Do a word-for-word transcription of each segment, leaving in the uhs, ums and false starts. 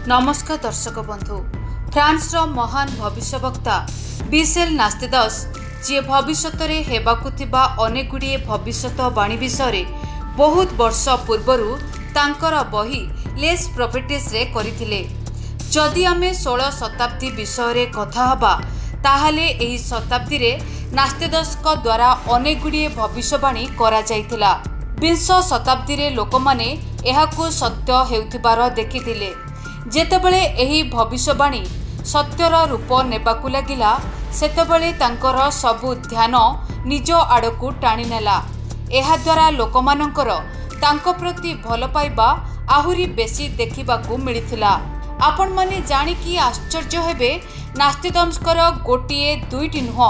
नमस्कार दर्शक बंधु। फ्रांस रो महान भविष्यवक्ता बिसेल नास्तेदस जी भविष्यत हेबाकु थिबा अनेक गुड़िए भविष्यवाणी विषय बहुत वर्ष पूर्वरु तांकर बही लेस प्रॉपर्टीज रे करिथिले। जदि आमे सोलह शताब्दी विषय रे कथा हबा ताहाले एही शताब्दी रे नास्तेदस को द्वारा अनेक गुड़िए भविष्यवाणी करा जायतिला। विंश शताब्दी रे लोकमाने एहाकु सत्य हेउथिबार देखिथिले। जेतेबेले एही भविष्यवाणी सत्यर रूप नेबाकु लागिला सेतेबेले तांकर सबु ध्यान निज आड़कू टाणी नेला। एहा द्वारा लोकमानंकर तांको प्रति भल पाइबा आहुरी बेसी देखिबाकू मिलिथिला। आपण माने जानि कि आश्चर्य हेबे नास्तिदंसकर गोटिए दुईटी नुह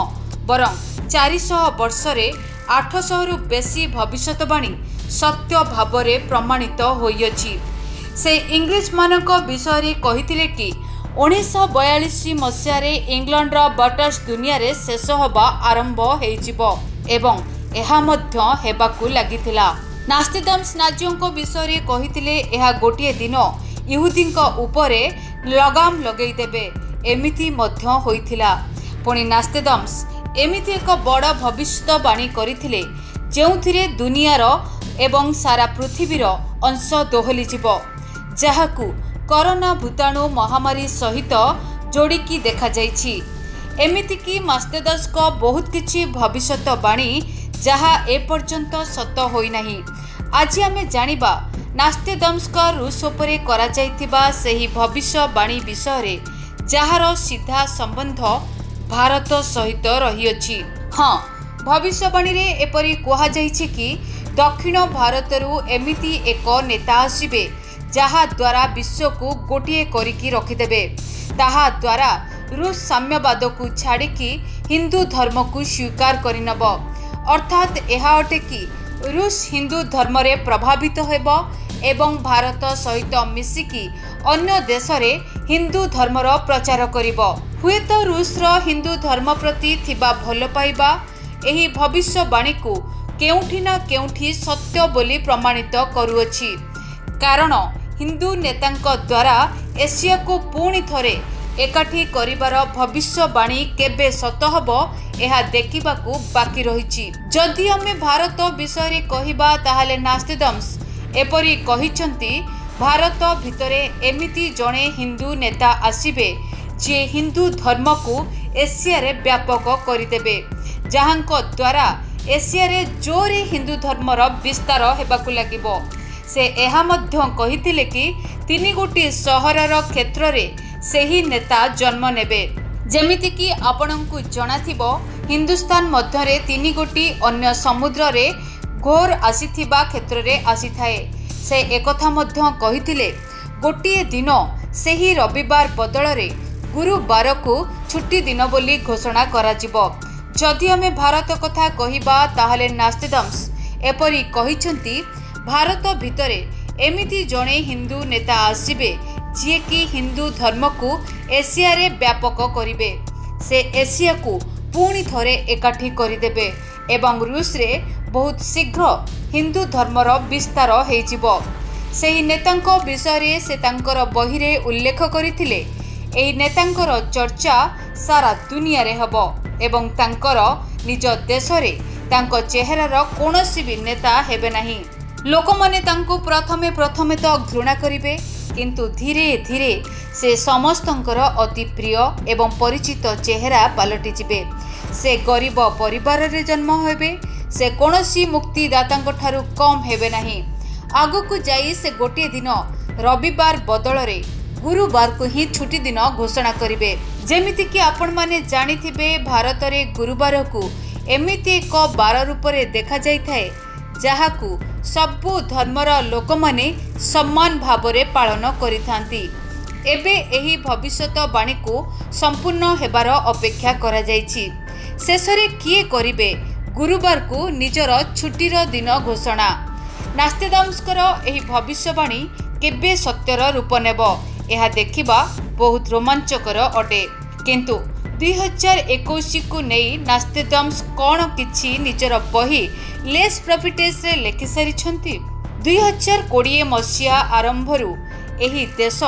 बरं चार सौ वर्ष रे आठ सौ रु बेसी भविष्यवाणी सत्य भावरे प्रमाणित होइअछि। से इंग्लिश मानक विषय कहिथिले कि उन्नीस सौ बयालीस मसीह रे इंग्लैंड रो बटर्स दुनिया रे शेष होबा आरंभ हेजिबो एवं एहा मध्य हेबाकू लागिथिला। नास्तिदम्स नाजियों विषय कहिथिले एहा गोटिए दिन यहूदींको उपरे लगाम लगेई देबे एमिति मध्य होइथिला। पुणी नास्तिदम्स एमिति एक बड़ भविष्यवाणी करिथिले जेउथिरे दुनियार एवं सारा पृथ्वीर अंश दोहली जिवो, जहाकू कोरोना भूताणु महामारी सहित जोड़िकी देखा जाइछि। एमिति कि नास्तेदस को बहुत किछि भविष्यवाणी जहा ए पर्यंत सत होई नाही। आज आमे जानिबा नास्तेदम्स को रूस उपरे करा जाइतिबा सेही भविष्यवाणी विषय जहार सीधा संबंध भारत सहित रहिअछि। हाँ, भविष्यवाणी रे एपरि कहा जाइछि कि दक्षिण भारतरू एमिति एक नेता आसिबे जहा द्वारा विश्व को गोटिए करिकी रखिदेबे। ताहा द्वारा रूस साम्यवाद को छाड़िकी हिंदू धर्म को स्वीकार करिनब। अर्थात एहा अटे कि रूस हिंदू धर्म रे प्रभावित हेबो एवं भारत सहित मिसिकी अन्य देश रे हिंदू धर्मर प्रचार करिबो। हुए तो रूस रो हिंदू धर्म प्रति थिबा भल पाइबा एही भविष्यवाणी को केउठी ना केउठी सत्य बोली प्रमाणित करुअछि। कारण हिंदू नेतांक द्वारा एशिया को पुणी थरे एकाठी करिबार भविष्यवाणी केबे सत हबो एहा देखिबाकू बाकी रहिछि। जदि आमे भारत विषय कहिबा ताहाले नास्तिदम्स एपरि कहिचंती भारत भितरे एमिति जणे हिंदू नेता आसिबे जे हिंदू धर्म को एशिया रे व्यापक करिदेबे, जहांक द्वारा एशिया रे जोरे हिंदू धर्मर विस्तार हेबाकू लागिबो। से एहा मध्य कहिथिले कि तीन गोटी सहरर क्षेत्र रे सेही नेता जन्म नेबे। जेमिति कि आपणंकु जणाथिबो हिंदुस्तान मध्य रे तीन गोटी अन्य समुद्र रे घोर आसीथिबा क्षेत्र रे आसीथाए। से एकथा मध्य कहिथिले गोटिए दिन सेही रविवार बदल रे गुरुवार को छुट्टी दिन बोली घोषणा कराजिबो। जदि आमे भारत कथा कहिबा ताहाले नास्तिदम्स एपरि कहिचंती भारत भितरे एमिति जणे हिंदू नेता आसिबे जे कि हिंदू धर्म को एशिया रे व्यापक करिबे। से एशिया को पुणी थरे एकाठी करिदेबे एवं रूस रे बहुत शीघ्र हिंदू धर्मर विस्तार हेजिबो। सेही नेतांको विषय से तांकर बही रे उल्लेख करिथिले एही नेतांकर चर्चा सारा दुनिया रे हबो एवं तांकर निज देश रे तांको चेहरार कोनोसी भी नेता हेबे नाही। लोक माने तांको प्रथमे प्रथमे तो घृणा करिवे, किंतु धीरे धीरे से समस्तंकर अति प्रिय एवं परिचित चेहरा पलटि जिवे। से गरीब परिवार रे जन्म हेबे, से कोनोसी मुक्तिदातांक ठारू कम हेबे नाही। आगकू जाई से गोटे दिन रविवार बदल रे गुरुवार को ही छुट्टी दिन घोषणा करिवे। जेमिति कि आपण माने जानिथिबे भारत रे गुरुवार को एमिति एक बार रूप रे देखा जाई थाए जहाकू सबु धर्मर लोक माने सम्मान भावरे पालन करिथांती। एबे एही भविष्यवाणी को संपूर्ण हेबार अपेक्षा करा जायछि। शेषरे किए करिवे गुरुवार को निजर छुट्टीर दिन घोषणा। नास्तिदम्सकर एही भविष्यवाणी केबे सत्यर रूप नेब एहा देखिबा बहुत रोमांचकर अटे। किंतु दुई हजार इक्कीस को नहीं नास्तिदम्स कौन किछि निजर बही लेस प्रॉपर्टीज रे लेखि सारी छंती। दुई हजार कोड़े मसीहा आरंभरू एही देश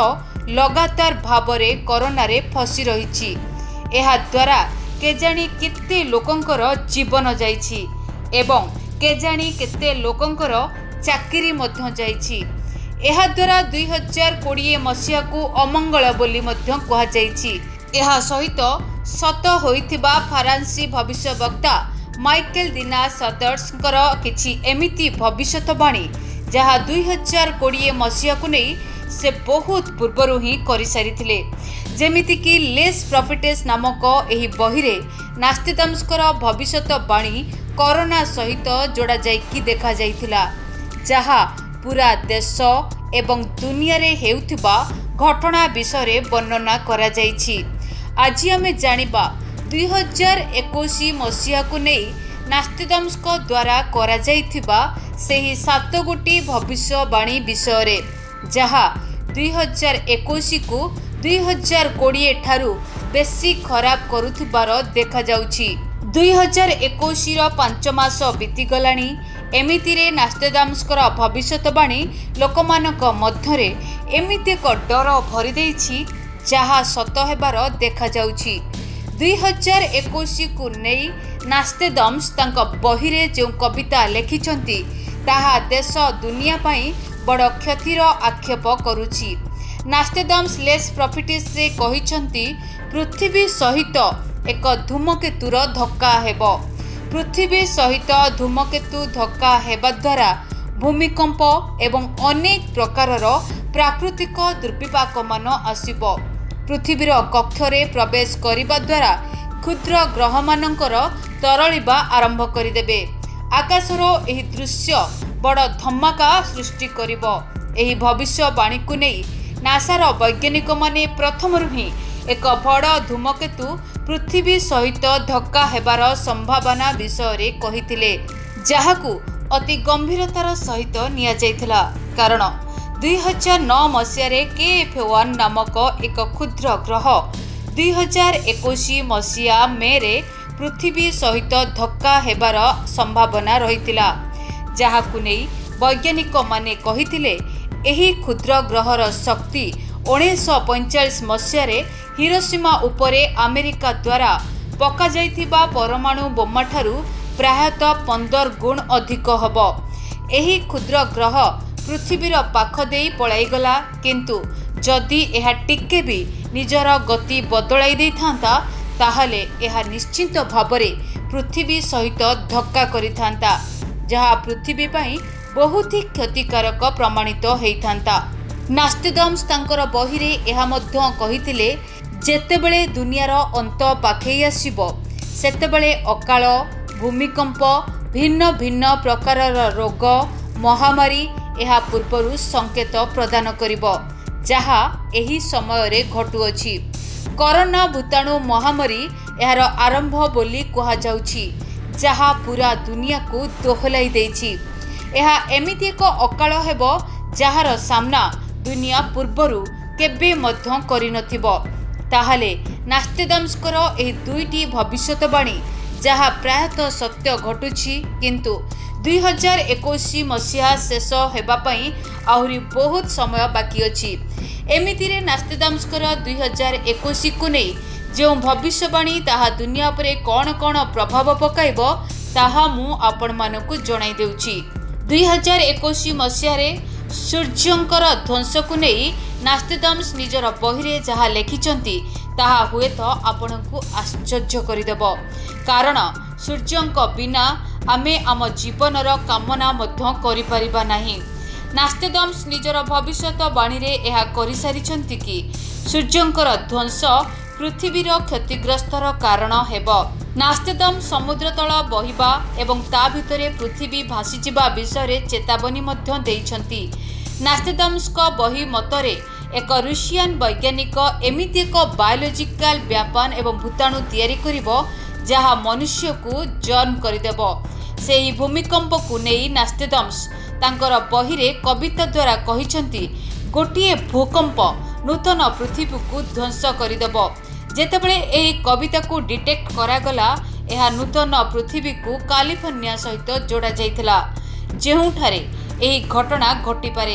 लगातार भावरे कोरोनारे फसी रही। एहा द्वारा केजाणी केते लोकंकर जीवन जाइछि एवं केजाणी केते लोकंकर चाकरी मध्य जाइछि। एहा द्वारा दुई हजार कोड़े मसीहा को अमंगल बोली मध्य कहा जाइछि। एहा सहित सत होइथिबा फरांसी भविष्यवक्ता माइकेल दिना सदर्सकर किछि एमिति भविष्यवाणी जहाँ दुई हजार कोड़े मसीहा को नहीं से बहुत पूर्वर ही कर सारी। जेमितिकी लेस प्रॉफिटेस नामक एही बहिरे नास्तिदाम्सकर भविष्यवाणी कोरोना सहित जोड़ा जाइकी देखा जाइथिला, जहाँ पूरा देश एवं दुनिया रे हेउथिबा घटना विषय वर्णना करा जाइछि। आज आमे जानिबा दुई हजार इक्कीस मसीहा को नहीं नास्तिदाम्स द्वारा करा जाइथिबा सेही सात गोटी भविष्यवाणी विषय, जहाँ दुई हजार इक्कीस को दुई हजार कोड़े ठारू बेसी खराब करुथिबार देखा जाउछि। दुई हजार इक्कीस पांच मास बीतीगलाणी। एमितिरे नास्तिदाम्सकर भविष्यवाणी लोकमानक मध्यरे एमिति एक डर भरी देइछि जहाँ सत हेबार देखा जाउछि। दुई हजार इक्कीस को नहीं नास्तिदाम्स तांका बहिरे जो कविता लेखिछंती ताहा देश दुनिया पाई बड़ क्षतिर आक्षेप करुछि। नास्तिदाम्स लेस प्रॉफिटेस रे कहिछंती पृथ्वी सहित एक धूमकेतुर धक्का हेबो। पृथ्वी सहित धूमकेतु धक्का हेबा द्वारा भूमिकंप एवं अनेक प्रकारर प्राकृतिक दुर्विपाक मान आसिबो। पृथ्वीर कक्षरे प्रवेश करिबा द्वारा क्षुद्र ग्रह मानकर तरलिबा आरंभ करिदेबे। आकाशर एही दृश्य बड़ धमाका सृष्टि करिबो। एही भविष्यवाणी को नहीं नासार वैज्ञानिक माने प्रथमरु ही एक बड़ धूमकेतु पृथ्वी सहित धक्का हेबार संभावना विषय कहिथिले, जहाकू अति गंभीरतार सहित निया जाइथिला। कारण दुई हजार नौ मसीह के एफ वन नामक एक क्षुद्र ग्रह दुई हजार इक्कीस मसीहा मे रे पृथ्वी सहित धक्का हेबार संभावना रहितिला, जहाकू नहीं वैज्ञानिक माने कहिथिले एही क्षुद्र ग्रहर शक्ति उन्नीस पैंचाश मसीह हिरोशिमा उपरे अमेरिका द्वारा पका जाइथिबा परमाणु बोमा ठारू प्रायतः पंदर गुण अधिक हबो। एही क्षुद्र ग्रह पृथ्वीर पाख देई पळाइगला, किंतु जदि एहा टिके भी निजर गति बदलाई देई थांता ताहले एहा निश्चित भावरे पृथ्वी सहित धक्का करिथांता, जहा पृथ्वी पाई बहुत ही क्षतिकारक प्रमाणित होइथांता। नास्तिदाम्स तांकर बहिरे एहा मध्य कहिथिले जेतेबेले दुनियार अंत पाखई आसिबो सेतेबेले अकाल, भूमिकंप, भिन्न भिन्न प्रकारर रोग, महामारी एहा पूर्वरु संकेत प्रदान करिबो, जहा एही समय रे घटुअछि। कोरोना भूताणु महामारी एहार आरंभ बोली कहा जाउछि, जहा पूरा दुनिया को दोहलाई देछि। एहा एमिति एक अकाल हेबो जहार सामना दुनिया पूर्वरु केबे मध्य करि नथिबो। ताहले नास्तिदाम्सकर एही दुईटी भविष्यवाणी जहा प्रायतः सत्य घटुछि, किंतु दुई हजार इक्कीस मसीहा शेष हेबा पई आहुरी बहुत समय बाकी अछि। एमितिरे नास्तिदाम्सकर दुई हजार इक्कीस को नहीं जो भविष्यवाणी ताहा दुनिया पर कौन कौन प्रभाव पकाइबो ताहा मु आपण मानकु जणाई देउछि। दुई हजार इक्कीस मसीह सूर्यंकर ध्वंस को नहीं नास्तिदाम्स निजर बहिरे जहा लेखिचंती ताहा हुए तो आपनकु आश्चर्य करिदेब। कारण सूर्यंक बिना आमे आम जीवनर कामना मध्य करि परिबा नाही। नास्तिदाम्स निजर भविष्यवाणी रे एहा करि सारिचंती कि सूर्यंकर ध्वंस पृथ्वीर क्षतिग्रस्तर कारण हेब। नास्तिदाम्स समुद्र तल बहिबा एवं ता भितरे पृथ्वी भासीजिबा विषय चेतावनी मध्य देइछंती। नास्तिदाम्स को बही मतरे एक रूसियान वैज्ञानिक एमिति एक बायोलॉजिकल व्यापन एवं भूताणु तैयारी करिबो जहा मनुष्य को जन्म करिदेब। सेही भूमिकंप को नहीं नास्तिदाम्स तांकर बहिरे कविता द्वारा कहिछंती गोटिए भूकंप नूतन पृथ्वी को ध्वंस करिदेब। जेतेबेले एही कविता को डिटेक्ट करागला एहा नूतन पृथ्वी को कैलिफोर्निया सहित जोड़ा जाइथिला, जेहुठारे एही घटना घटी पारे।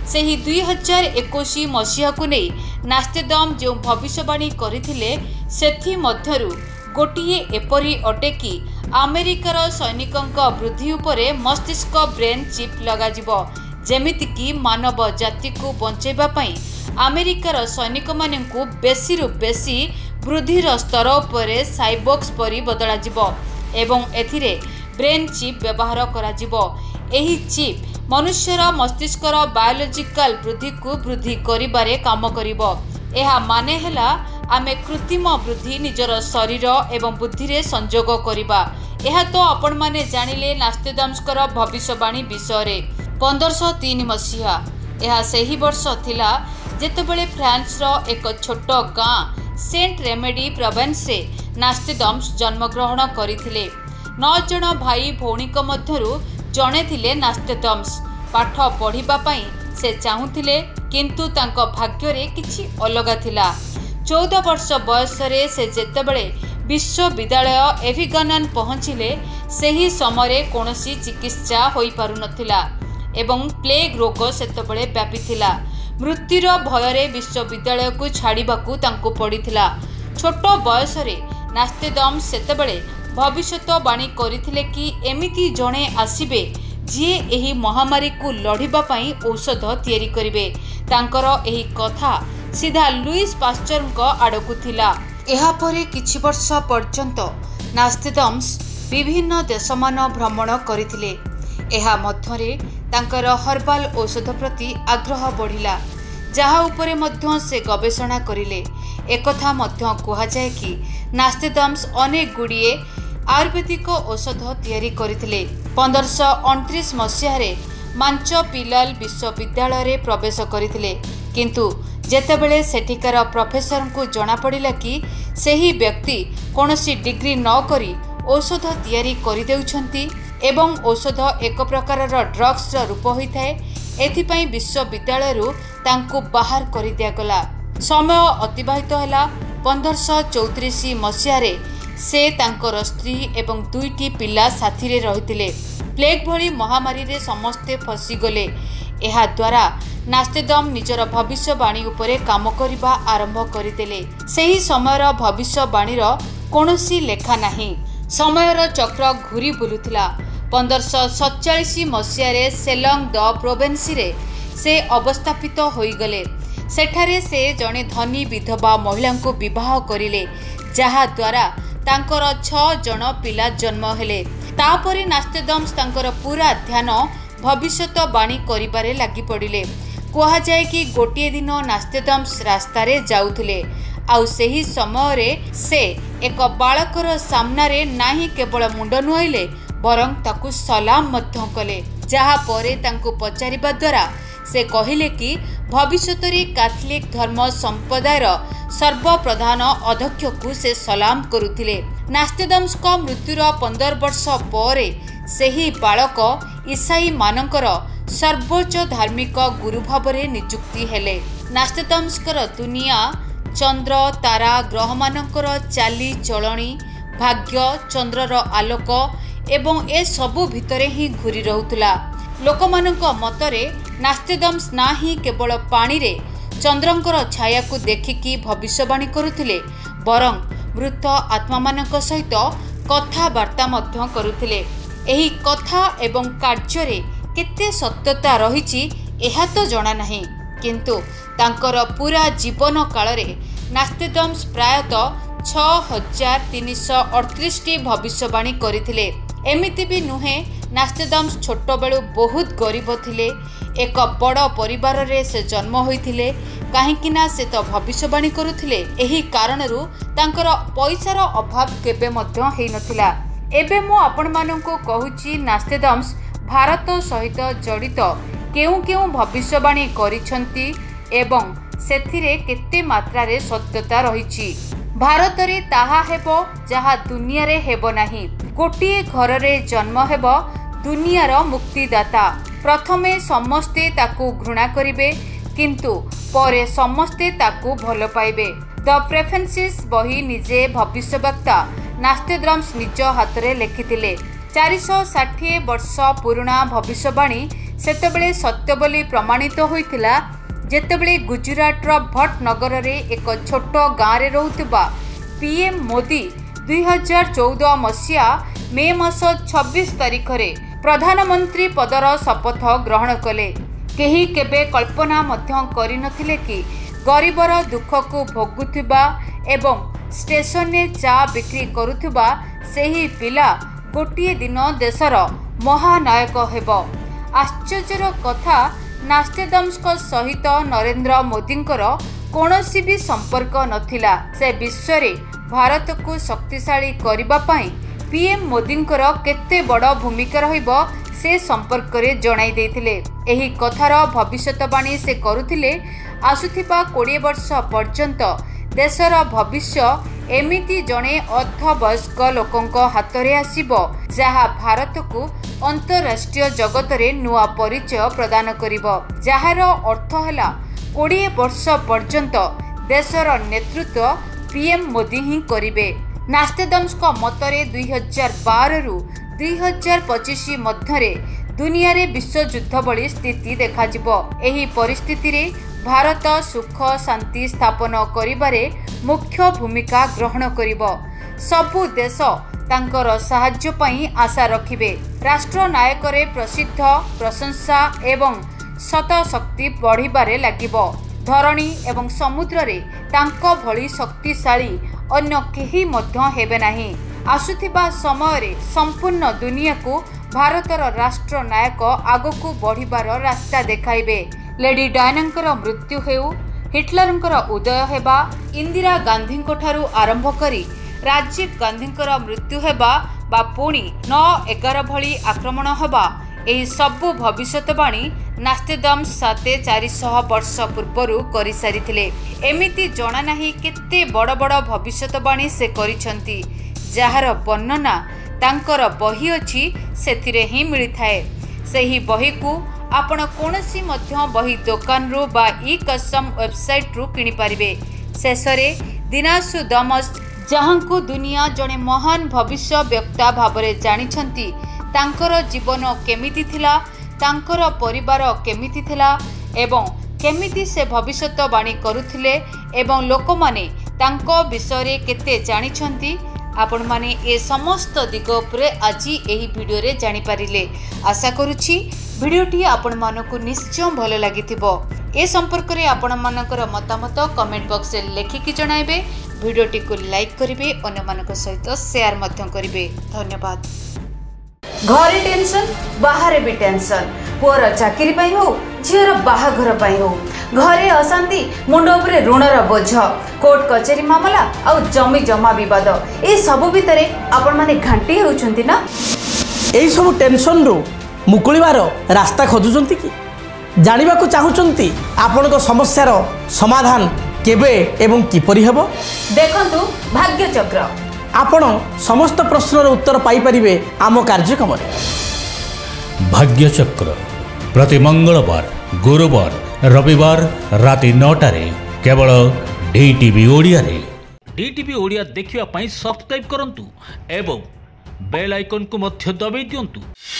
ସେହି ଦୁଇ ହଜାର ଏକୋଇଶ ମସିହା को नहीं नास्तेदम जो भविष्यवाणी करथिले सेथि मध्यरु गोटिए एपरी अटे कि अमेरिकार सैनिकंक वृद्धि उपरे मस्तिष्क ब्रेन चिप लगाजिबो जेमिति कि मानव जाति को बंचेबा पई अमेरिकार सैनिक माननकु बेसी रु बेसी वृद्धिर स्तर उपरे साइबॉक्स परि बदला जिवो एवं एथिरे ब्रेन चिप व्यवहार करा जिवो। एही चिप मनुष्यर मस्तिष्कर बायोलॉजिकल वृद्धि को वृद्धि करिबारे काम करिबो। एहा माने हेला आमे कृत्रिम वृद्धि निजर शरीर एवं बुद्धि रे संयोग करिबा। एहा तो आपण माने जानिले नास्तेदम्सकर भविष्यवाणी विषय रे। पंद्रह सौ तीन मसीहा यह सही वर्ष थिला जेतेबेले फ्रांस रो एक छोट गाँ सेंट रेमेडी प्रोविंस रे नास्तेदम्स जन्मग्रहण करिथिले। नौ जन भाई भौणीक मध्यरु जणे थिले नास्तेदम्स। पाठ पढ़िबा पई से चाहुथिले किंतु तांको भाग्य रे किछि अलगा थिला। चौदह वर्ष बयस रे से जेतेबेले विश्वविद्यालय एविगनन पहुँचिले सही समय कौनसी चिकित्सा होई पारु नथिला एवं प्लेग रोग सेतबेले व्यापीथिला। मृत्युर भୟରେ विश्वविद्यालय को छाड़िबाकू तांको पड़िथिला। छोट बयस रे नास्तेदम्स सेतबेले भविष्यवाणी करथिले कि एमिति जणे आसीबे जे एही महामारी को लढिबा पई औषध तैयारी करिवे। तांकर एही कथा सीधा लुईस पास्चरଙ୍କ आडकू थिला। एहा परे किछि वर्ष पर्यंत नास्तेदम्स विभिन्न देशमान भ्रमण करथिले। एहा मध्यरे तांकर हर्बाल औषध प्रति आग्रह बढ़िला जहा उपरे मध्य से गवेषणा करिले। एकथा मध्य कुहा जाय कि नास्तेदम्स अनेक गुड़िए आयुर्वेदिक औषध तैयारी करथिले। पंद्रह सौ उनतीस मसीह रे मांचोपिलल विश्वविद्यालय रे प्रवेश करथिले किंतु जेतेबेले सेठिकार प्रोफेसर को जना पड़िला कि सही व्यक्ति कौनसी डिग्री न करी औषध तैयारी करि देउछंती एवं औषध एक प्रकार ड्रग्स रूप होता है। एथिपाई विश्वविद्यालय तांको बाहर कर दियागला। समय अतिबाहित है। पंद्रह सौ चौतीस मसीह से तांकर स्त्री एवं दुईटी पिला साथी रे रहिथिले। प्लेग भली महामारी रे समस्ते फसीगले। एहा द्वारा नास्तेदम निजर भविष्यवाणी उपरे काम करिबा आरंभ करिदेले। सही समयर भविष्यवाणीर कौनसी लेखा नाही। समयर चक्र घूरी बुलुथिला। पंद्रह सौ सतचाश मसीह सेलंग द प्रोवेंसी रे से अवस्थापित होईगले। सेठारे से जने धनी विधवा महिला को विवाह करिले जहा द्वारा तांकर छह जन पिला जन्म हेले। तापरे नास्तेदम्स तांकर पूरा ध्यान भविष्यवाणी करिबारे लागि पड़िले। कुहा जाय कि गोटिए दिन नास्तेदम्स रास्तारे जाउथिले आउ सही समय रे से एक बालकर सामनारे नाही केवल मुंड नुआइले बरं ताकू सलाम मध्य कले। जहा परे तांको पचारिबा द्वारा से कहिले कि भविष्यतरे कैथोलिक धर्म संप्रदायर सर्वप्रधान अध्यक्ष को से सलाम करुथिले। नास्तेदम्स को मृत्युर पंद्रह वर्ष पर सही बालक ईसाई मानकर सर्वोच्च धार्मिक गुरु भावरे नियुक्ति हेले। नास्तेदम्सकर दुनिया चंद्र तारा ग्रह मानकर चाली चलणी भाग्य चंद्रर आलोक एवं ए सबु भितरे ही घूरी रहुतला। लोकमानक मतरे नास्तेदम्स ना ही केवल पानी रे चंद्रंकर छाया को देखिकी भविष्यवाणी करुथिले बरं मृत आत्मा मानक सहित कथावार्ता मध्य करुथिले। एही कथा एवं कार्य रे केते सत्यता रहिछि एहा तो जणा नाही किंतु तांकर पूरा जीवन काल रे नास्तेदम्स प्रायतः छह हजार तीन सौ अड़तीस टी भविष्यवाणी करथिले। एमिति भी नुहे नास्तेदम्स छोट बेलू बहुत गरीब थिले। एक बड़ परिवार रे से जन्म होइथिले काहेकि ना से तो भविष्यवाणी करुथिले। एही कारणरू तांकर पैसार अभाव केबे मध्य हेइ नथिला। एबे मो आपण माननको कहूची नास्तेदम्स भारत सहित जड़ित केउ केउ भविष्यवाणी करिसंती एवं सेथिरे केते मात्रा रे सत्यता रहिछि। भारत रे ताहा हेबो जहा दुनिया रे हेबो नाही। गोटिए घर रे जन्म हेबो दुनियार मुक्तिदाता। प्रथमे समस्ते ताकू घृणा करिवे किंतु परे समस्ते ताकू भल पाइबे। द प्रेफेंसिस बही निजे भविष्यवक्ता नास्तेदम्स निज हाथ रे लिखिथिले। चार सौ साठ वर्ष पुराणा भविष्यवाणी सेतेबेले सत्य बोली प्रमाणित होइतिला जेतेबेले गुजरातर भटनगर रे एक छोट गाँव रे रहुतिबा पीएम मोदी दुई हजार चौदह मसीहा मे मास छब्बीस तारिख रे प्रधानमंत्री पदर शपथ ग्रहण कले। केही केबे कल्पना मध्य करि नथिले कि गरीबर दुख को भोगुथिबा एवं स्टेशन ने चा बिक्री करुथिबा सेही पिला गोटिए दिन देशर महानायक हेब। आश्चर्यर कथा नास्टेदाम्स सहित नरेंद्र मोदींकर कौनसी भी संपर्क नथिला। से विश्व रे भारत को शक्तिशाली करिबा पई पीएम मोदींकर केते बड़ भूमिका रहिबो से संपर्क रे जणाई देथिले। एही कथार भविष्यवाणी से करुथिले आसुथिबा बीस वर्ष पर्यंत देशर भविष्य एमिति जणे अर्धवयस्क लोकंक हातरे आसीबो जहा भारत को अंतरराष्ट्रीय जगत रे नुआ परिचय प्रदान करिबो, जहार अर्थ हैला बीस वर्ष पर्यंत देशर नेतृत्व पीएम मोदी ही करिबे। नास्टेदाम्स को मतरे दुई हजार बारह रु दुई हजार पच्चीस मध्य दुनिया रे विश्व युद्ध भली स्थिति देखा जिवो। एही परिस्थिति रे भारत सुख शांति स्थापन करिबारे मुख्य भूमिका ग्रहण करिबो। सबु देश तांकर साहाय्य पई आशा रखिबे। राष्ट्र नायक रे प्रसिद्ध प्रशंसा एवं सत शक्ति बढ़िबारे लागिबो। धरणी एवं समुद्र रे तांको भली शक्तिशाली अन्य केही मध्य हेबे नाही। आसुथिबा समय रे संपूर्ण दुनिया को भारतर राष्ट्र नायक आगकू बढ़िबार रास्ता देखाइबे। लेडी डायनांकर मृत्यु हेउ, हिटलरंकर उदय हेबा, इंदिरा गांधींको ठारू आरंभ करी राजीव गांधींकर मृत्यु हेबा बा पुणी नौ एगार भली आक्रमण हेबा, एही सबु भविष्यवाणी नास्टेदाम्स साते चारिशह वर्ष पूर्वरु करि सारिथिले। एमिति जणा नाही केते बड़ बड़ भविष्यवाणी से करिसंती, जहार वर्णना तांकर बही अछि सेथिरे ही मिलिथाए। सेही बही को आपण कोनसी मध्य बही दुकान रो बा ई कसम वेबसाइट रो किनि पारिबे। शेषरे दिनासु दमस जहां को दुनिया जणे महान भविष्य वक्ता भाबरे जानिछंती, तांकर जीवन केमिति थिला, तांकर परिवार केमिति थिला एवं केमिति से भविष्यवाणी करुथिले एवं लोक माने तांको विषय केते जानिछंती। आपण माने ए समस्त दिग उपरे आज एही वीडियो रे जानि पारिले। आशा करूछि वीडियोटी आपण मानको निश्चय भल लागिथिबो। ए संपर्क रे आपण मानकर मतामत कमेंट बॉक्स रे लेखिकी जणाइबे। वीडियोटी को लाइक करिवे, अन्य मानक सहित शेयर मध्य करिवे। धन्यवाद। घरे टेंशन बाहर भी टेंशन, पुअर चाकरी पाई हो, झीर बाहाघर पाई हो, घरे अशांति, मुंड उपरे ऋणर बोझ, कोर्ट कचेरी मामला और जमी जमा विवाद, ए सब भितर आपण माने घांटी होउछंती ना। एई सब टेंशन रो मुकुलिबार रास्ता खोजुचंती कि जानिबा को चाहुचंती आपण को समस्यार समाधान केबे एवं किपरि हेबो? देखंतु भाग्य चक्र। आपण समस्त प्रश्नर उत्तर पाई परिबे आम कार्यक्रम रे। भाग्य चक्र प्रति मंगलवार, गुरुवार, रविवार राति नौटा रे केवल डीटीवी ओडिया रे। डीटीवी ओडिया देखिवा पई सब्सक्राइब करंतु एवं बेल आइकन को मध्य दबाई दियंतु।